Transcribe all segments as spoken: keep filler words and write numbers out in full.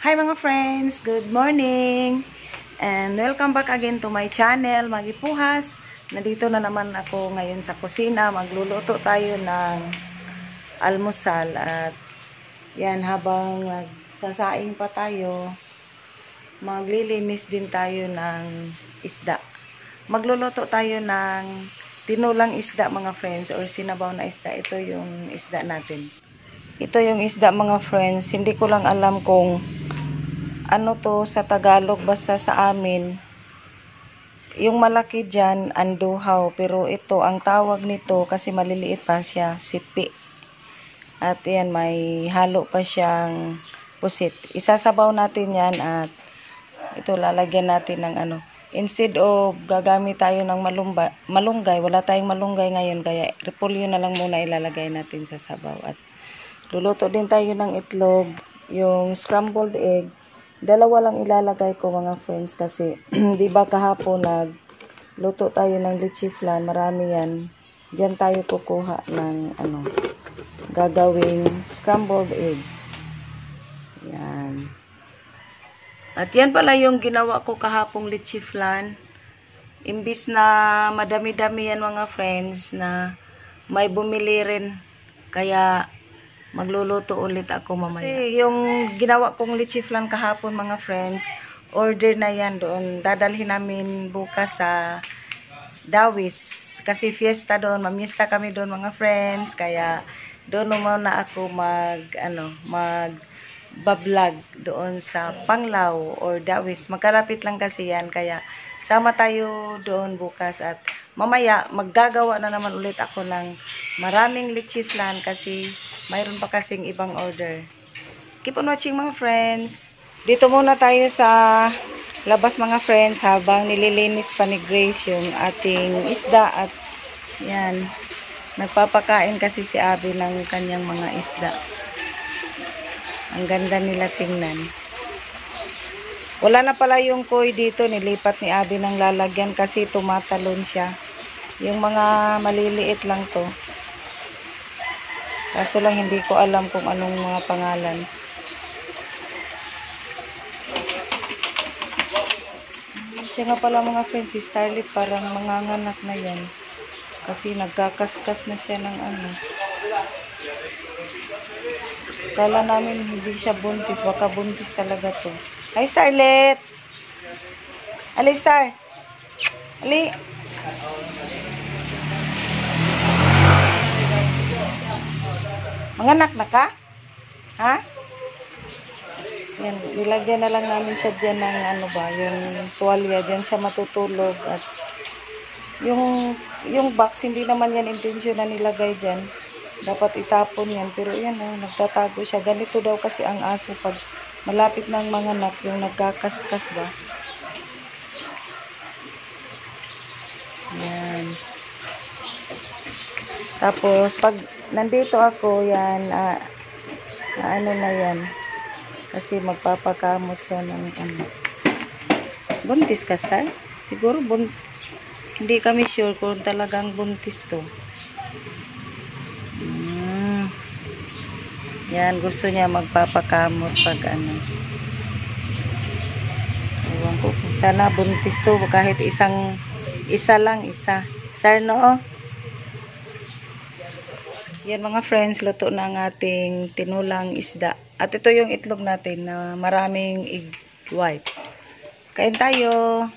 Hi mga friends, good morning and welcome back again to my channel, Magipuhas. Nandito na naman ako ngayon sa kusina. Magluluto tayo ng almusal at yan, habang nagsasaing pa tayo, maglilinis din tayo ng isda. Magluluto tayo ng tinulang isda mga friends, or sinabaw na isda. Ito yung isda natin. Ito yung isda mga friends. Hindi ko lang alam kung ano to sa Tagalog, basta sa amin yung malaki dyan anduhaw, pero ito ang tawag nito kasi maliliit pa siya, sipi. At yan, may halo pa siyang pusit. Isasabaw natin yan at ito lalagyan natin ng ano, instead of gagamit tayo ng malumba, malunggay, wala tayong malunggay ngayon, kaya repolyo na lang muna ilalagay natin sa sabaw. At luluto din tayo ng itlog, yung scrambled egg. Dalawa lang ilalagay ko mga friends kasi di ba kahapon nagluto tayo ng leche flan, marami yan. Diyan tayo kukuha ng ano, gagawing scrambled egg. Yan. At yan pala yung ginawa ko kahapong leche flan. Imbis na madami-dami yan mga friends, na may bumili rin, kaya magluluto ulit ako mamaya. Kasi yung ginawa kong leche flan kahapon mga friends, order na yan doon. Dadalhin namin bukas sa Dawis. Kasi fiesta doon, mamiesta kami doon mga friends. Kaya doon muna ako mag, ano, mag bablog doon sa Panglao or Dawis. Magkalapit lang kasi yan. Kaya sama tayo doon bukas at mamaya maggagawa na naman ulit ako ng maraming leche flan kasi mayroon pa kasing ibang order. Keep on watching mga friends. Dito muna tayo sa labas mga friends habang nililinis pa ni Grace yung ating isda. At yan, nagpapakain kasi si Abby ng kanyang mga isda. Ang ganda nila tingnan. Wala na pala yung koi dito, nilipat ni Abby ng lalagyan kasi tumatalon siya. Yung mga maliliit lang to. Kaso lang hindi ko alam kung anong mga pangalan. Siya nga pala mga friends, si Starlet, parang manganganak na yan. Kasi nagkakaskas na siya ng ano. Kala namin hindi siya buntis, baka buntis talaga to. Hi Starlet! Ali Star! Ali! Manganak na ka? Ha? Yan, nilagyan na lang namin siya dyan ng ano ba, yung tuwalya, dyan siya matutulog. At yung, yung box, hindi naman yan intensyon na nilagay dyan. Dapat itapon yan, pero yan, oh, nagtatago siya. Ganito daw kasi ang aso pag malapit ng manganak, yung nagkakaskas ba. Yan. Tapos, pag nandito ako, yan, ah, na ano na yan. Kasi magpapakamot siya ng ano. Buntis ka, Star? Siguro, bun hindi kami sure kung talagang buntis to. Hmm. Yan, gusto niya magpapakamot pag ano. Ewan ko, sana buntis to, kahit isang, isa lang, isa. Star, no? Yan mga friends, luto na ang ating tinulang isda. At ito yung itlog natin na maraming egg white. Kain tayo.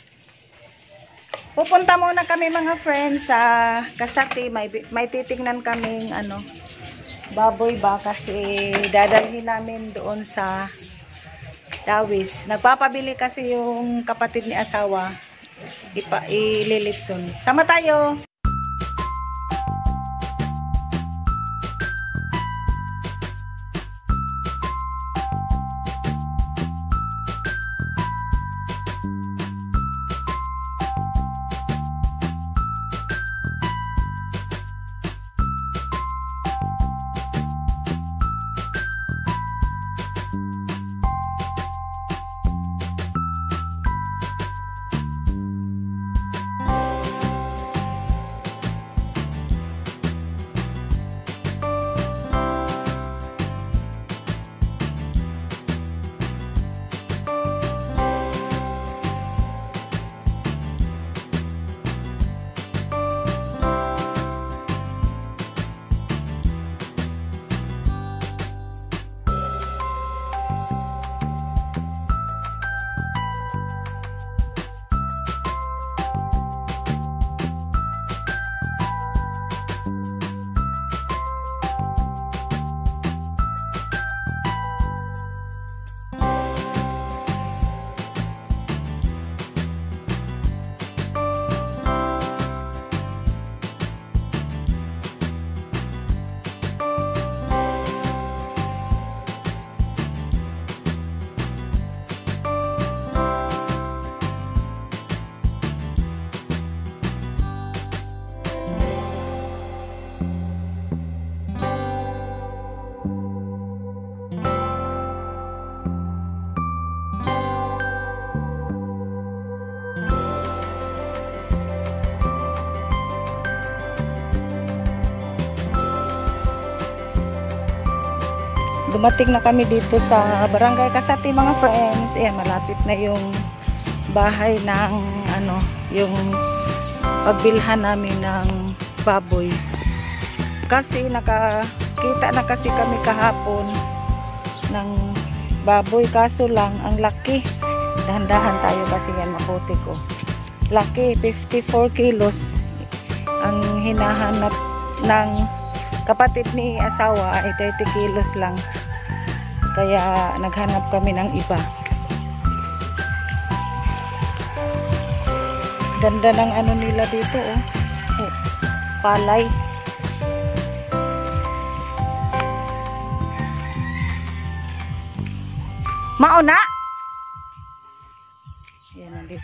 Pupunta muna kami mga friends sa Kasati. May, may titingnan kaming ano, baboy ba, kasi dadalhin namin doon sa Dawis. Nagpapabili kasi yung kapatid ni asawa. Ipa, ililitson. Sama tayo. dumating na kami dito sa Barangay Kasati mga friends. Ayan, malapit na yung bahay ng ano, yung pagbilhan namin ng baboy. Kasi nakakita na kasi kami kahapon ng baboy, kaso lang ang laki. Dahan-dahan tayo kasi yan, maputik oh. Laki, fifty-four kilos ang hinahanap ng kapatid ni asawa ay thirty kilos lang, kaya naghanap kami ng iba. Ganda ng ano nila dito oh, oh palay. Mauna yan nandito.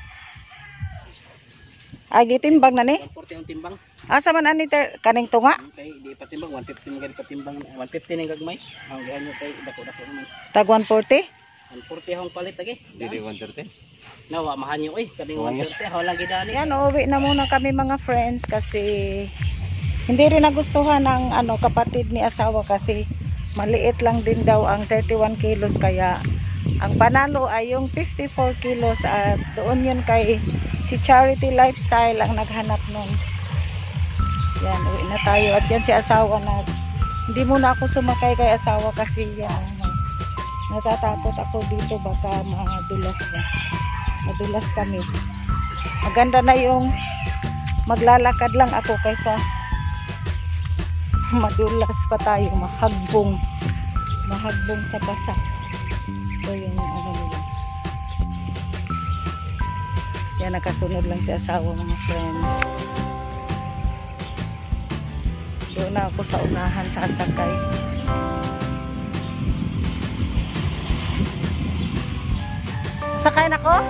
Ay, gitimbang na ni? one forty ang timbang. Asa man ani kaning tunga? Okay, di patimbang one fifty man patimbang one fifty ning gagmay. Ang gaano kay dako-dako man. Tag one forty? one forty hong palit lagi. Dili one thirty. Nawa mahanyo eh kaning one thirty haw lang gidani. Yan, uwi na muna kami mga friends kasi hindi rin nagustuhan ng ano kapatid ni asawa kasi maliit lang din daw ang thirty-one kilos, kaya ang panalo ay yung fifty-four kilos at doon yun kay si Charity Lifestyle ang naghanap nun. Yan, uwi na tayo. At yan si asawa na hindi muna ako sumakay kay asawa kasi yan, natatakot ako dito baka madulas na. Madulas kami. Maganda na yung maglalakad lang ako kaysa madulas pa tayo, mahagbong. Mahagbong sa basa. So yung ano nila. Yan, nakasunod lang si asawa mga friends. Doon na ako sa unahan sa asakay. Sakay na ko?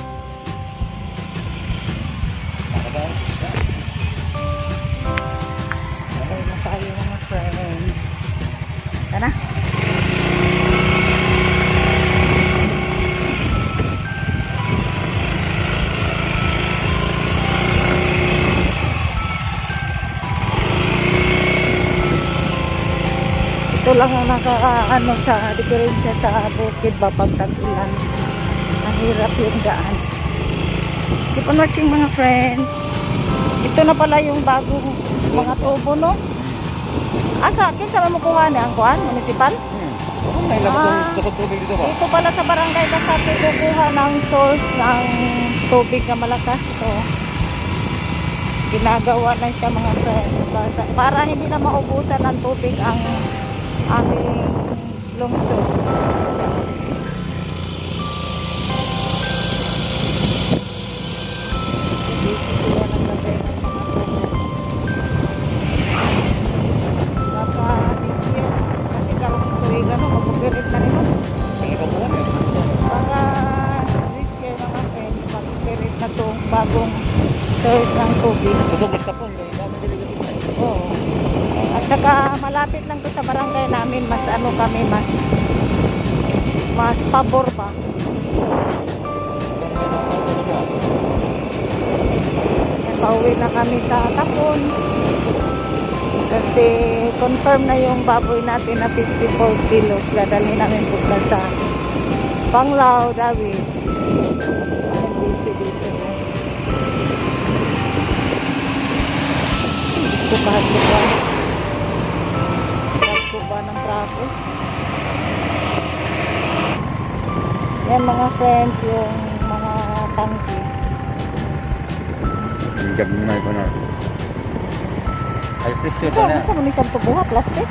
Sakay na tayo mga friends. Tara. Ito lang ang naka-ano sa diferensya sa bukid ba pag tag-ulan. Ang hirap yung daan. Keep on watching mga friends. Ito na pala yung bagong mga tubo, no? Ah, sa akin, saan mo kuha na ang kuhan? Municipal? Hmm. May Ah, labas tubig dito ba? Ito pala sa barangay Kasati kukuha ng source ng tubig na malakas. Ito. Ginagawa na siya mga friends para, para hindi na maubusan ng tubig ang aming lungsod. Busy sila ng gabi ng mga tubig. Baka this year, kasi karong tuwing ano, magpupirit na rin. May kabuhan eh. Baka this year mga friends, magpupirit na itong bagong source ng tubig. Kusog mas kapon. May dami dili dito. Oo. At saka malapit lang to sa barangay namin, mas ano kami, mas mas pabor pa. Pauwi na kami sa Tapon kasi confirm na yung baboy natin na fifty-four kilos. Dadalhin namin punta sa Panglao, Davis. I'm busy dito. Gusto kahit ba? Gusto ba ng traffic? Yan mga friends, yung mga tangki. Ang gamay ko na. Ay, presyo So, pa na. sa munisan to buha, plastic?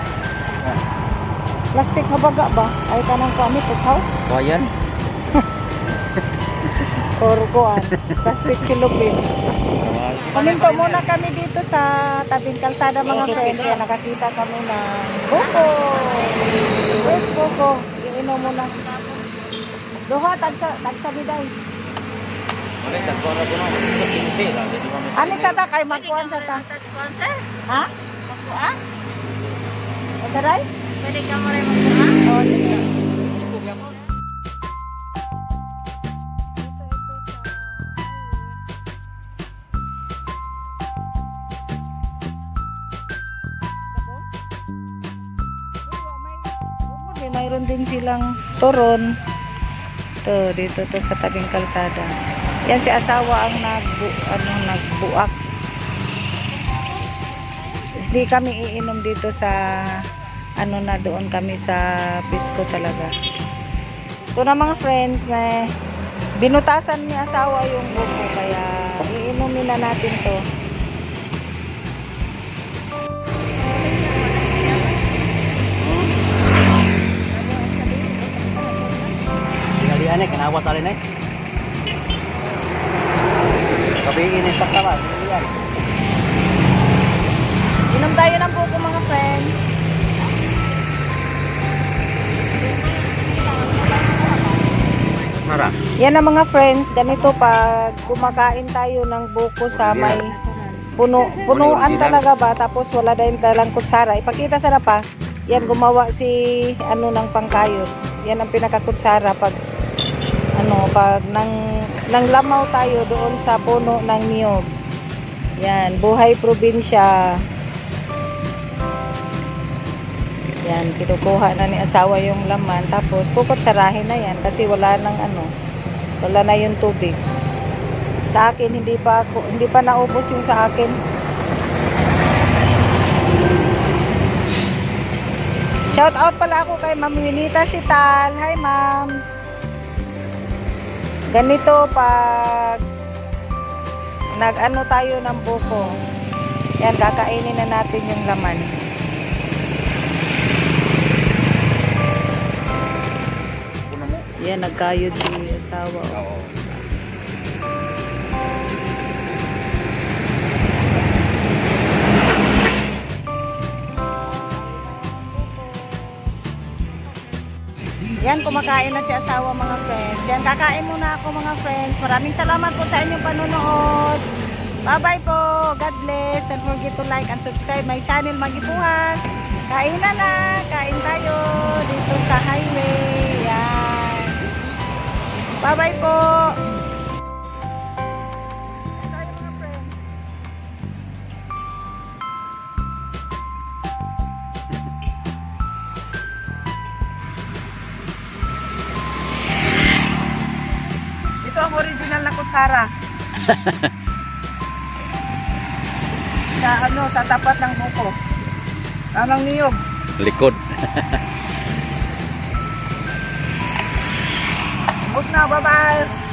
Plastic nga baga ba? Ay ka nang kami, putaw? Bayan? Or kuan, plastic silupin. Paminto muna kami dito sa tabing kalsada mga friends. Yan, nakakita kami ng buko. Where's buko? Iinom muna. Duha, tagsa, tagsabiday. Wala, tagpo na ko na. Ito, kinisi lang. Ano sa ta? Kay magkuhan sa ta? Ha? Magkuha? Adaray? Pwede ka mo rin magkuha? Oo, sige. mayroon din silang turon. To, dito to sa tabing kalsada. Yan si asawa ang nagbu ano nagbuak. Hindi kami iinom dito sa ano na doon kami sa Pisco talaga. Ito na mga friends na binutasan ni asawa yung buko kaya iinumin na natin to. Tinalian eh, kanawat alin eh. Kabihin eh, sakta ba? Tinalian. Inom tayo ng buko mga friends. Sarap. Yan ang mga friends, ganito pag kumakain tayo ng buko sa may puno, punuan talaga ba, tapos wala din dalang kutsara. Ipakita sana pa, yan gumawa si ano ng pangkayod. Yan ang pinakakutsara pag ano, pag nang, nang lamaw tayo doon sa puno ng niyog. Yan, buhay probinsya. Yan, kinukuha na ni asawa yung laman. Tapos, kukutsarahin na yan kasi wala nang ano, wala na yung tubig. Sa akin, hindi pa ako, hindi pa naubos yung sa akin. Shout out pala ako kay Ma'am Winita Sital. Hi, Ma'am. Ganito pag nag-ano tayo ng buko. Yan, kakainin na natin yung laman. Yan, nagkayod si asawa. Oo. Yan, kumakain na si asawa mga friends. Yan, kakain muna ako mga friends. Maraming salamat po sa inyong panonood. Bye-bye po. God bless. Don't forget to like and subscribe my channel, Magipuhas. Kain na na. Kain tayo dito sa highway. Yan. Bye-bye po. Tayo mga friends. Ito ang original na kutsara. Sa ano, sa tapat ng buko. Tamang niyog. Likod. Bus na, bye-bye.